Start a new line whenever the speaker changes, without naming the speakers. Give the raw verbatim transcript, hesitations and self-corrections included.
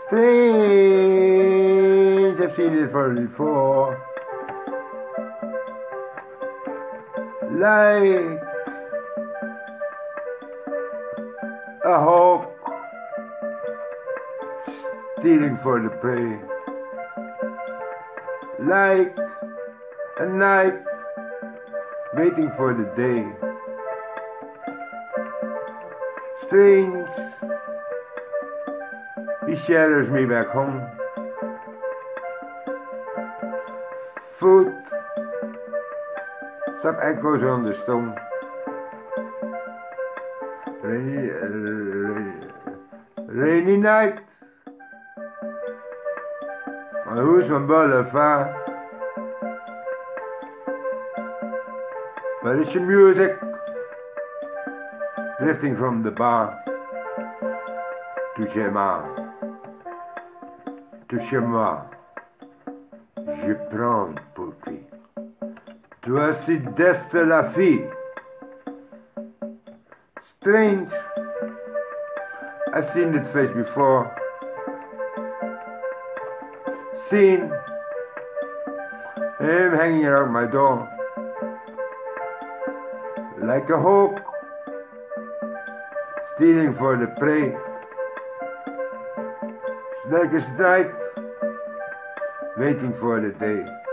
Strange, I've seen it for before. Like a hawk stealing for the prey. Like a night waiting for the day. Strange, he shadows me back home. Foot, stop echoes on the stone. Rainy, uh, rainy, rainy night on Hausmann Boulevard. But it's the music drifting from the bar to chez moi, to chez moi. Je prends pour qui. Toi aussi detestes la fille. Strange, I've seen that face before. Seen him hanging around my door. Like a hawk stealing for the prey. Like a night waiting for the day.